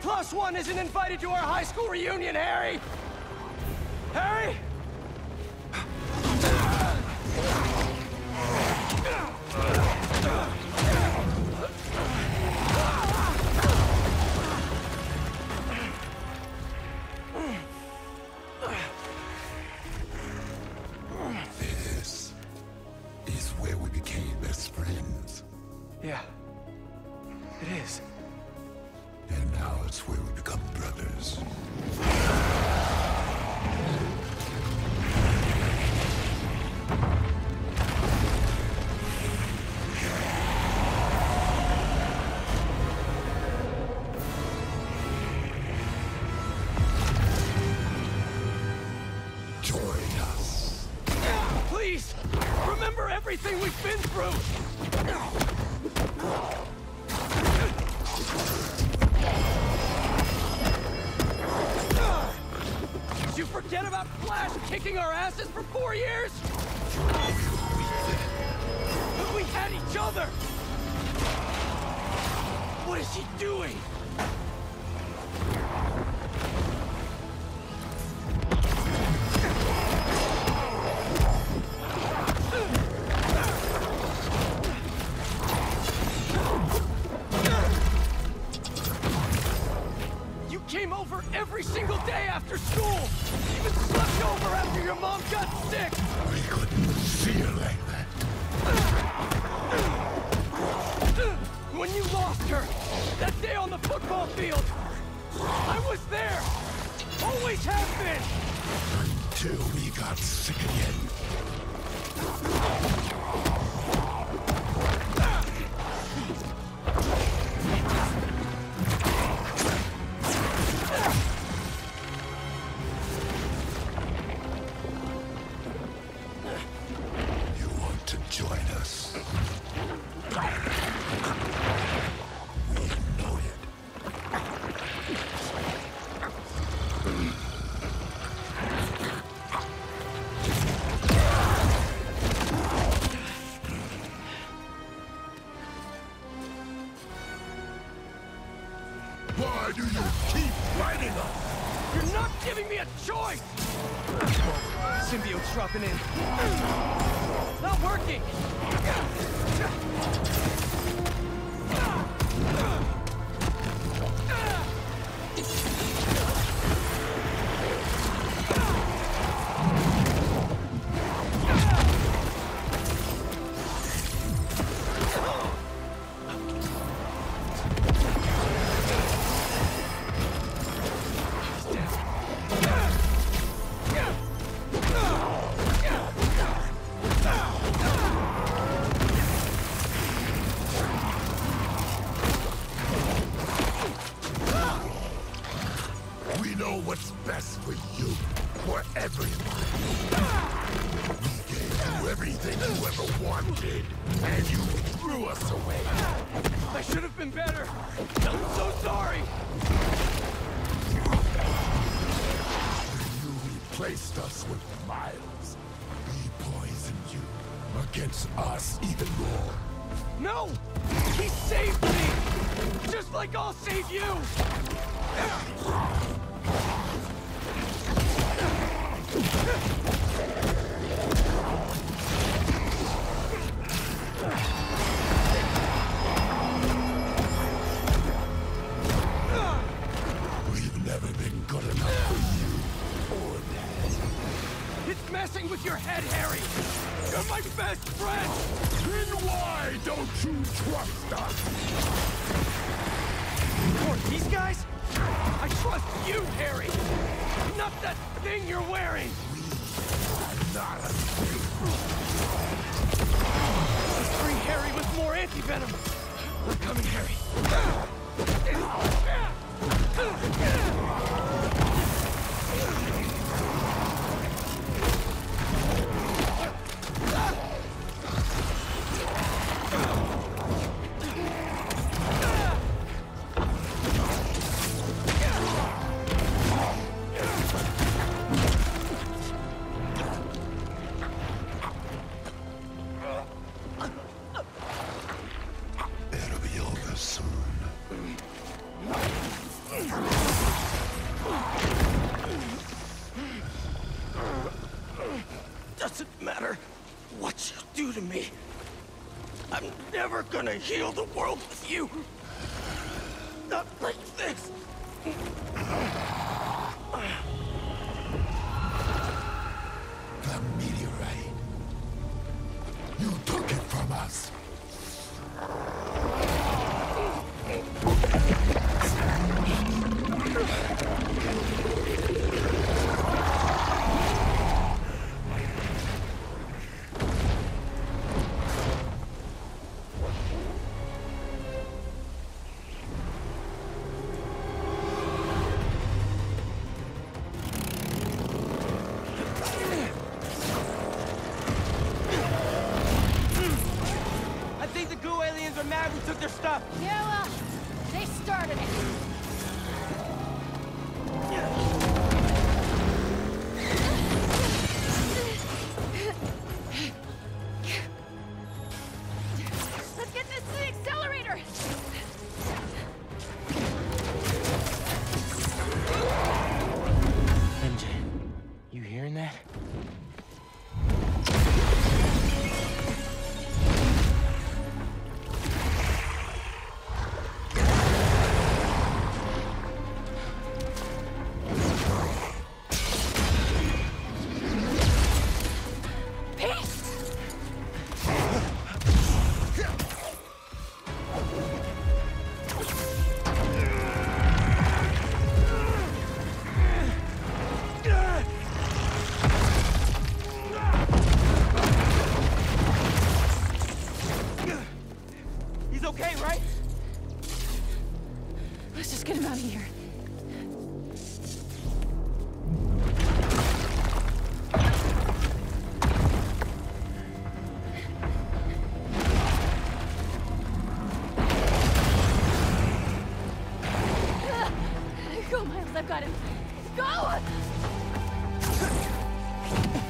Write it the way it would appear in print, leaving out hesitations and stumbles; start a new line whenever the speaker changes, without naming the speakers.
+1 isn't invited to our high school reunion, Harry! Harry?
This is where we became best friends.
Yeah, it is.
And now it's where we become brothers. Join us.
Please, remember everything we've been through! Did you forget about Flash kicking our asses for 4 years? But we had each other! What is he doing? Came over every single day after school! Even slept over after your mom got sick!
We couldn't feel like that.
When you lost her, that day on the football field, I was there! Always have been!
Until we got sick again. Why do you keep fighting us?
You're not giving me a choice! Symbiote's dropping in. Not working!
What's best for you, for everyone. We gave you everything you ever wanted, and you threw us away.
I should have been better. I'm so sorry.
You replaced us with Miles. We poisoned you against us even more.
No! He saved me! Just like I'll save you!
We've never been good enough for you or Dad.
It's messing with your head, Harry! You're my best friend!
Then why don't you trust us?
Or these guys? I trust you, Harry! Not that thing you're wearing!
Not a thing.
Let's bring Harry with more anti-venom! We're coming, Harry!
It'll be over soon.
want to heal the world with you. Not like this.
The meteorite. You took it from us.
We took their stuff.
Yeah, well, they started it. Let's get this to the accelerator.
MJ, you hearing that? Okay, right?
Let's just get him out of here. Go, Miles, I've got him. Go!